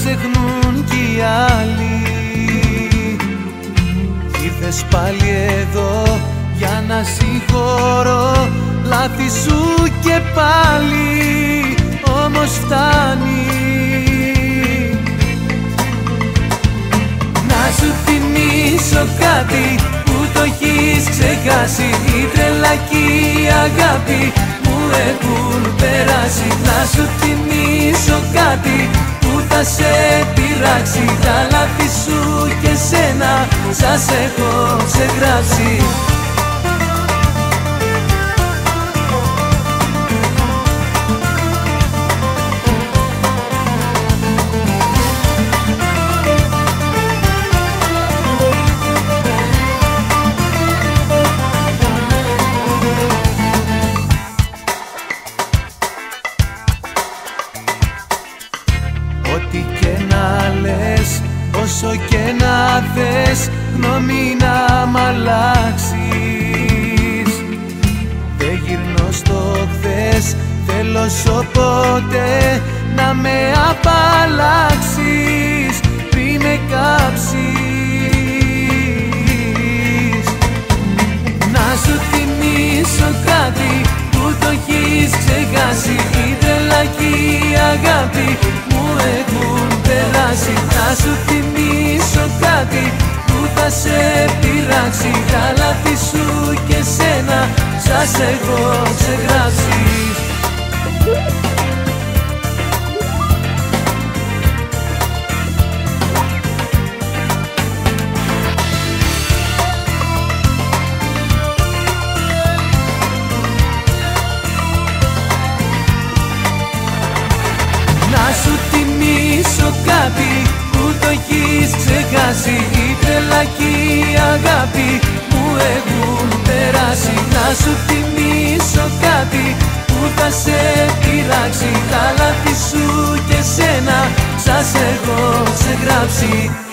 ξεχνούν κι οι άλλοι. Ήρθες πάλι εδώ για να συγχωρώ λάθη σου και πάλι, όμως φτάνει. Να σου θυμίσω κάτι που το έχεις ξεχάσει, η τρέλα και η αγάπη μου έχουν περάσει. Να σου θυμίσω κάτι που θα σε πειράξει, τα λάθη σου και σένα σας έχω ξεγράψει. Ό,τι και να λες, όσο και να θες, γνώμη να μ' αλλάξεις. Δεν γυρνώ στο χθες, θέλω σοπότε να με απαλλάξεις πριν με κάψεις. Να σου θυμίσω κάτι που το έχεις ξεχάσει, η τρέλα και η αγάπη μου έχουν περάσει. Να σου θυμίσω κάτι που θα σε πειράξει, τα λάθη σου και σένα σας έχω ξεγράψει. Να σου θυμίσω κάτι που το έχεις ξεχάσει, η τρέλα και η αγάπη μου έχουν περάσει. Να σου θυμίσω κάτι που θα σε πειράξει, τα λάθη σου και σένα σας έχω ξεγράψει.